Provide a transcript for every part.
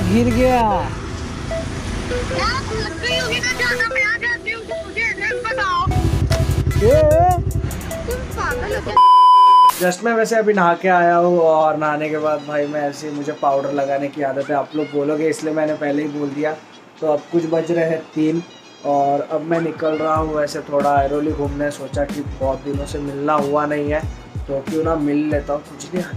गिर गया। जस्ट मैं वैसे अभी नहा के आया हूँ और नहाने के बाद भाई मैं ऐसे मुझे पाउडर लगाने की आदत है, आप लोग बोलोगे इसलिए मैंने पहले ही बोल दिया। तो अब कुछ बज रहे हैं 3 और अब मैं निकल रहा हूँ वैसे थोड़ा ऐरोली घूमने। सोचा कि बहुत दिनों से मिलना हुआ नहीं है तो क्यों ना मिल लेता हूँ, कुछ नहीं।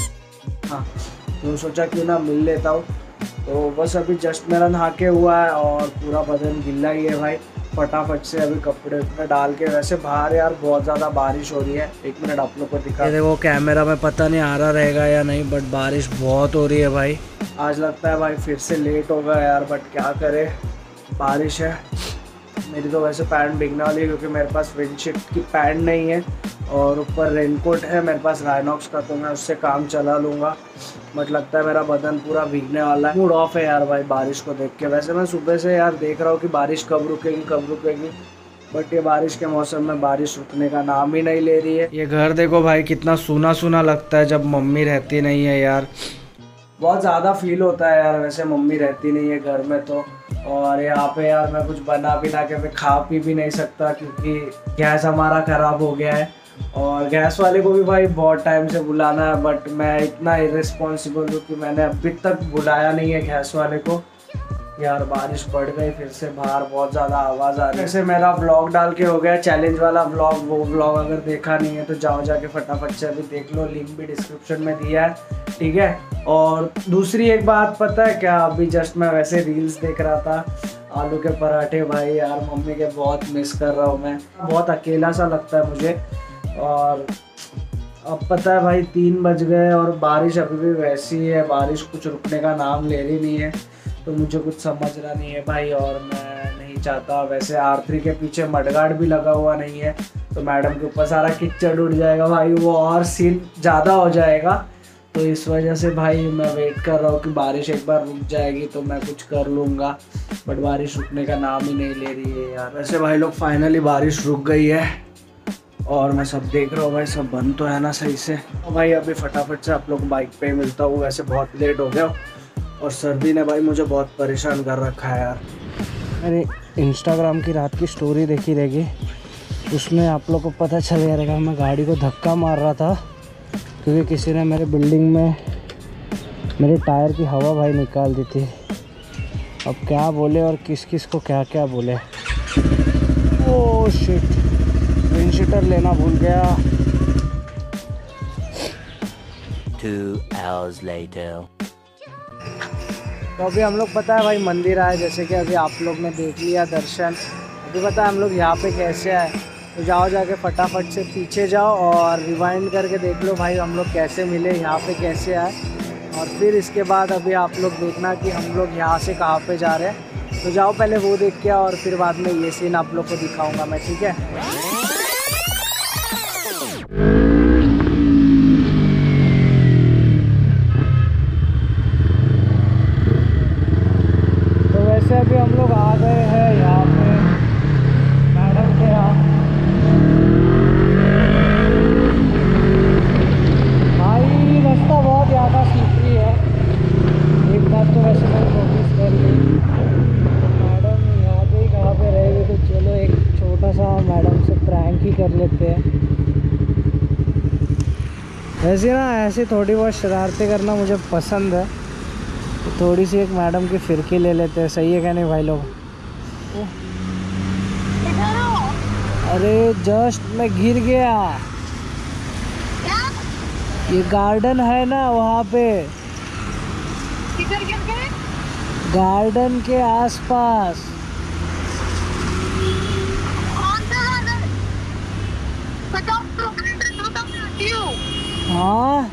हाँ तो सोचा क्यों ना मिल लेता हूँ। तो बस अभी जस्ट मेरा नहा के हुआ है और पूरा बदन गीला ही है भाई। फटाफट से अभी कपड़े उपड़े डाल के, वैसे बाहर यार बहुत ज़्यादा बारिश हो रही है। 1 मिनट आप लोग को दिखा, ये देखो कैमरा में पता नहीं आ रहा रहेगा या नहीं, बट बारिश बहुत हो रही है भाई। आज लगता है भाई फिर से लेट होगा यार, बट क्या करे, बारिश है। मेरी तो वैसे पैंट भीगने वाली है क्योंकि मेरे पास विंडशीट की पैंट नहीं है और ऊपर रेनकोट है मेरे पास राइनॉक्स का, तो मैं उससे काम चला लूँगा। बट लगता है मेरा बदन पूरा भीगने वाला है। मूड ऑफ है यार भाई बारिश को देख के। वैसे मैं सुबह से यार देख रहा हूँ कि बारिश कब रुकेगी, बट ये बारिश के मौसम में बारिश रुकने का नाम ही नहीं ले रही है। ये घर देखो भाई कितना सूना सूना लगता है जब मम्मी रहती नहीं है यार, बहुत ज़्यादा फील होता है यार। वैसे मम्मी रहती नहीं है घर में तो, और यहाँ पे यार मैं कुछ बना के मैं खा पी भी नहीं सकता क्योंकि गैस हमारा ख़राब हो गया है। और गैस वाले को भी भाई बहुत टाइम से बुलाना है, बट मैं इतना इर्रेस्पॉन्सिबल हूँ कि मैंने अभी तक बुलाया नहीं है गैस वाले को। यार बारिश बढ़ गई फिर से, बाहर बहुत ज़्यादा आवाज़ आ रही है। वैसे मेरा व्लॉग डाल के हो गया चैलेंज वाला व्लॉग, वो व्लॉग अगर देखा नहीं है तो जाओ जाके फटाफट से अभी देख लो, लिंक भी डिस्क्रिप्शन में दिया है, ठीक है। और दूसरी एक बात पता है क्या, अभी जस्ट मैं वैसे रील्स देख रहा था, आलू के पराठे भाई यार मम्मी के बहुत मिस कर रहा हूँ मैं, बहुत अकेला सा लगता है मुझे। और अब पता है भाई 3 बज गए और बारिश अभी भी वैसी है, बारिश कुछ रुकने का नाम ले रही नहीं है, तो मुझे कुछ समझ रहा नहीं है भाई। और मैं नहीं चाहता, वैसे R3 के पीछे मडगार्ड भी लगा हुआ नहीं है तो मैडम के ऊपर सारा कीचड़ उड़ जाएगा भाई, वो और सीन ज़्यादा हो जाएगा। तो इस वजह से भाई मैं वेट कर रहा हूँ कि बारिश एक बार रुक जाएगी तो मैं कुछ कर लूँगा, बट बारिश रुकने का नाम ही नहीं ले रही है यार। वैसे भाई लोग फाइनली बारिश रुक गई है और मैं सब देख रहा हूँ भाई, सब बंद तो है ना सही से। तो भाई अभी फटाफट से आप लोग बाइक पे मिलता हूँ, वैसे बहुत लेट हो गया और सर्दी ने भाई मुझे बहुत परेशान कर रखा है यार। मैंने इंस्टाग्राम की रात की स्टोरी देखी रहेगी, उसमें आप लोग को पता चल गया रहेगा मैं गाड़ी को धक्का मार रहा था क्योंकि किसी ने मेरे बिल्डिंग में मेरे टायर की हवा भाई निकाल दी थी। अब क्या बोले और किस किस को क्या क्या बोले। ओह शिट, विंडशीटर लेना भूल गया। 2 hours later. तो अभी हम लोग पता है भाई मंदिर आए, जैसे कि अभी आप लोग ने देख लिया दर्शन। अभी पता है हम लोग यहाँ पे कैसे आए, तो जाओ जाके फटाफट से पीछे जाओ और रिवाइंड करके देख लो भाई हम लोग कैसे मिले, यहाँ पे कैसे आए। और फिर इसके बाद अभी आप लोग देखना कि हम लोग यहाँ से कहाँ पे जा रहे हैं। तो जाओ पहले वो देख के और फिर बाद में ये सीन आप लोग को दिखाऊँगा मैं, ठीक है। अभी हम लोग आ गए हैं यहाँ पे मैडम के यहाँ। भाई रास्ता बहुत ज़्यादा स्लिपरी है, एक बात तो वैसे मैंने नोटिस कर ली। तो मैडम यहाँ पे ही कहाँ पे रहेगी, तो चलो एक छोटा सा मैडम से प्रैंक ही कर लेते हैं। वैसे ना ऐसे थोड़ी बहुत शरारतें करना मुझे पसंद है, थोड़ी सी एक मैडम की फिरकी ले लेते हैं, सही है क्या नहीं भाई लोग। अरे जस्ट मैं गिर गया। ये गार्डन है ना वहाँ पे, गार्डन के आसपास। हाँ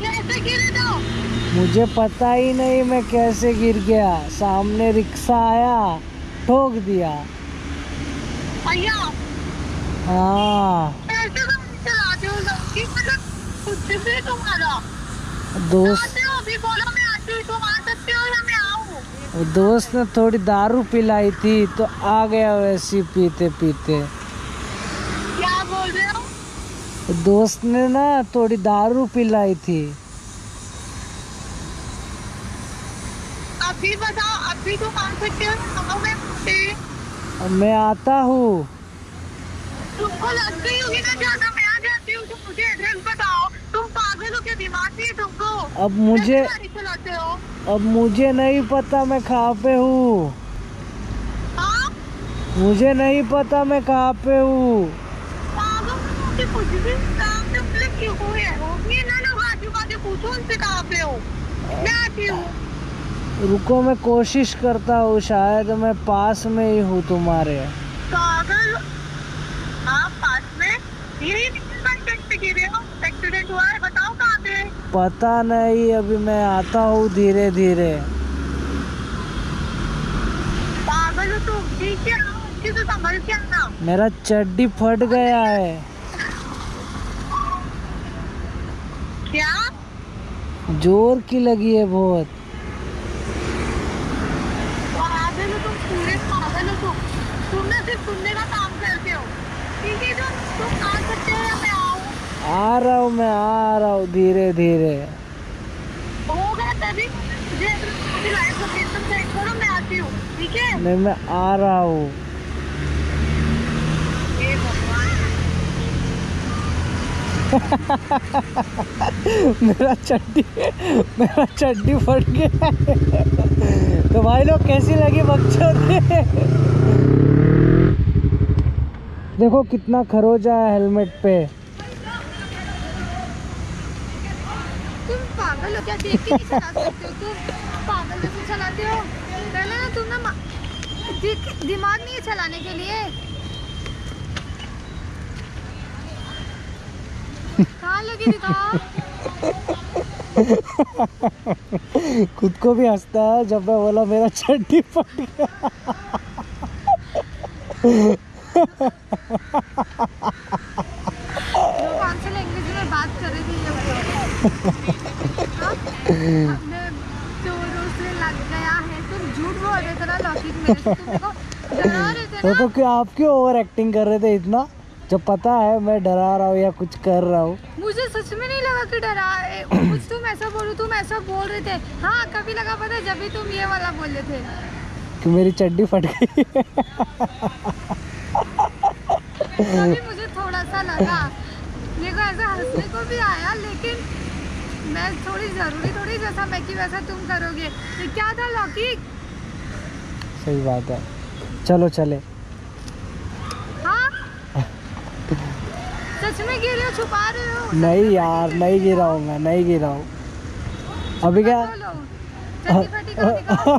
मुझे पता ही नहीं मैं कैसे गिर गया, सामने रिक्शा आया ठोक दिया। हाँ दोस्त ने थोड़ी दारू पिलाई थी तो आ गया वैसे पीते पीते। क्या बोल रहे हो? दोस्त ने ना थोड़ी दारू पिलाई थी। अभी बताओ, अभी तो आ सकते हो, कहाँ में पे? अब मैं आता हूँ। तुमको लगती होगी ना ज्यादा, मैं आ जाती हूँ, तो मुझे एड्रेस बताओ। तुम पागल हो क्या, दिमाग नहीं है तुमको? अब मुझे कैसे गाड़ी चलाते हो? अब मुझे नहीं पता मैं कहाँ पे हूँ। हाँ, मुझे नहीं पता मैं कहाँ पे हूँ। पागल हो कि कुछ भी काम से मतलब क्यों हुए हो? ये ना लोग आजू बाजू पूछो उनसे कहाँ पे हो, मैं आती हूँ। रुको, मैं कोशिश करता हूँ, शायद मैं पास में ही हूँ तुम्हारे। पागल, हाँ पास में, यही एक्सीडेंट गिरे हो, एक्सीडेंट हुआ है, बताओ कहाँ पे? पता नहीं, अभी मैं आता हूँ धीरे धीरे। पागल हो तुम, ठीक है, अच्छे से संभल के आना। मेरा चड्डी फट गया है। क्या? जोर की लगी है बहुत। पागल हो तुम, पूरे पागल हो तुम ना सिर्फ सुनने का काम करते हो, ठीक है? तो तुम आ सकते हो या मैं आऊँ? आ रहा हूँ, मैं आ रहा हूँ धीरे धीरे। हो गया तभी, मुझे अपनी लाइफ लोकेशन सेंड करो, मैं आती हूँ, ठीक है? नहीं, मैं आ रहा हूँ। हे भगवान, मेरा चड्डी फट गया है। तो भाई लोग कैसी लगी बकचोदी? देखो कितना खरोचा है हेलमेट पे। तुम पागल हो क्या, देख के नहीं चला सकते हो? तुम पागल जैसे चलाते हो। पहले ना तुम ना दिमाग नहीं है चलाने के लिए। कहाँ लगी, दिखाओ। खुद को भी हंसता है जब मैं बोला मेरा चड्डी फट गया। लोग कौन से लैंग्वेज में बात कर रहे थे ये बताओ। हाँ? हमने चोरों से लग गया है, तुम झूठ बोल रहे थे ना लौकिक, मेरे से तुम देखो डरा रहे थे ना। तो क्यों आप क्यों ओवर एक्टिंग कर रहे थे इतना, जब पता है मैं डरा रहा हूँ या कुछ कर रहा हूँ? मुझे सच में नहीं लगा कि डरा कुछ, तुम ऐसा बोलो, तुम ऐसा बोल रहे थे। हाँ कभी लगा, पता है, जब भी तुम ये वाला बोल रहे थे कि मेरी चड्डी फट गई। तभी मुझे थोड़ा सा लगा, देखो ऐसा हंसने को भी आया, लेकिन मैं थोड़ी जरूरी थोड़ी जैसा मैं कि वैसा तुम करोगे। ये क्या था लौकिक? सही बात है, चलो चले। हाँ सच में गिर रहे हो, छुपा रहे हो? नहीं यार, नहीं गिरा हूँ मैं, नहीं गिरा हूँ। अभी क्या? बोलो, चड्डी फटी का दिखाओ।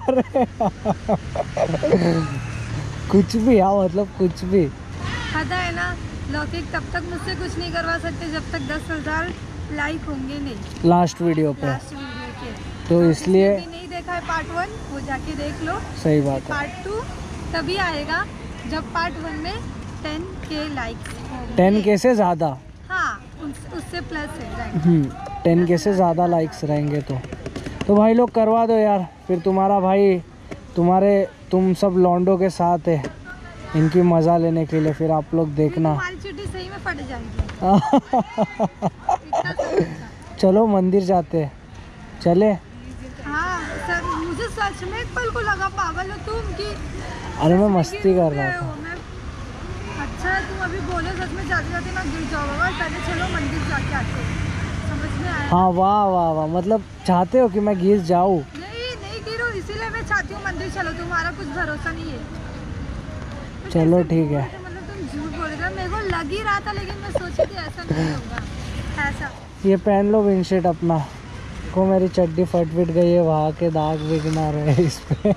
कुछ भी, हाँ मतलब कुछ भी। पता है ना लौकिक तब तक मुझसे कुछ नहीं करवा सकते जब तक 10,000 लाइक होंगे नहीं लास्ट वीडियो पे, लास्ट वीडियो के। तो इसलिए जिसने भी नहीं देखा है पार्ट 1, वो जाके देख लो। सही बात है। पार्ट 2 तभी आएगा जब पार्ट 1 में 10K लाइक्स 10K से ज़्यादा। हाँ उससे प्लस है जाएंगे। 10K से ज़्यादा लाइक्स रहेंगे तो भाई लोग करवा दो यार। फिर तुम्हारा भाई तुम सब लौंडों के साथ है इनकी मज़ा लेने के लिए, फिर आप लोग देखना। तुम्हारी चुट्टी सही में फट जाएगी। इतना समझ था। चलो मंदिर जाते हैं, चले। हाँ सर, मुझे सच में पल को लगा पागल हो तुम कि अरे मैं मस्ती कर रहा था। मैं अच्छा है तुम अभी बोले, सच में जाते जाते ना गिर जाओगे। पहले चलो मंदिर जाके आते हैं, समझ में आया? हाँ वाह वाह वाह, मतलब चाहते हो कि मैं गिर जाऊँ? नहीं गिरो, इसीलिए मैं चाहती हूँ मंदिर चलो। तुम्हारा कुछ भरोसा नहीं है। मैं चलो कैसे ठीक बोल है। रहे थे, मतलब तुम झूठ बोल रहे थे, मेरे को लग ही रहा था, लेकिन मैं सोची थी ऐसा नहीं होगा ऐसा। ये पहन लो विंडशीट अपना। को मेरी चड्डी फट गई है, वहाँ के दाग भी गिना रहे हैं इस पे।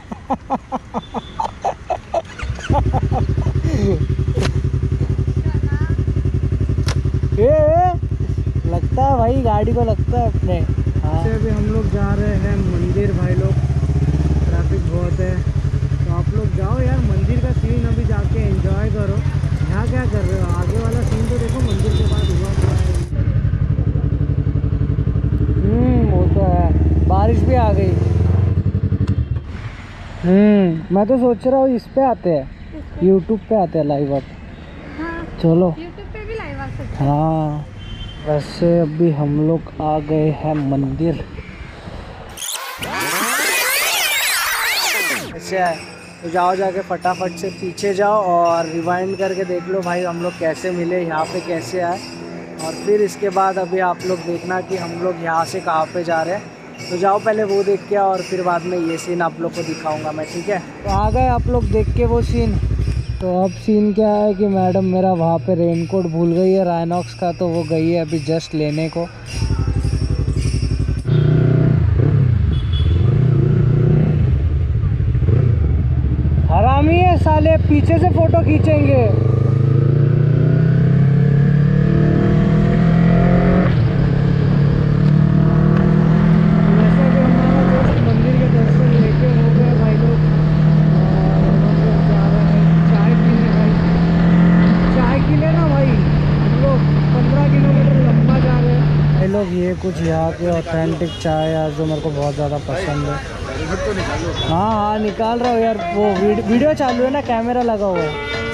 लगता है भाई, गाड़ी को लगता है अपने। हाँ अभी हम लोग जा रहे हैं मंदिर भाई लोग, ट्रैफिक बहुत है, तो आप लोग जाओ यार मंदिर का सीन अभी जाके एंजॉय करो। यहाँ क्या कर रहे हो, आगे वाला सीन तो देखो, मंदिर के बाद हुआ क्या है। वो तो है, बारिश भी आ गई। मैं तो सोच रहा हूँ इस पे आते हैं, यूट्यूब पे आते हैं लाइव अब। हाँ चलो यूट्यूब पे भी लाइव आ सकते हैं। हाँ, वैसे अभी हम लोग आ गए हैं मंदिर। कैसे आए, तो जाओ जाके फटाफट से पीछे जाओ और रिवाइंड करके देख लो भाई हम लोग कैसे मिले, यहाँ पे कैसे आए। और फिर इसके बाद अभी आप लोग देखना कि हम लोग यहाँ से कहाँ पे जा रहे हैं। तो जाओ पहले वो देख के और फिर बाद में ये सीन आप लोग को दिखाऊंगा मैं, ठीक है। तो आ गए आप लोग देख के वो सीन। तो अब सीन क्या है कि मैडम मेरा वहाँ पे रेनकोट भूल गई है राइनॉक्स का, तो वो गई है अभी जस्ट लेने को। हरामी है साले, पीछे से फोटो खींचेंगे। लोग ये कुछ यहाँ के ऑथेंटिक चाय यार जो मेरे को बहुत ज़्यादा पसंद है। हाँ हाँ निकाल रहा हूँ यार, वो वीडियो चालू है ना, कैमरा लगा हुआ है।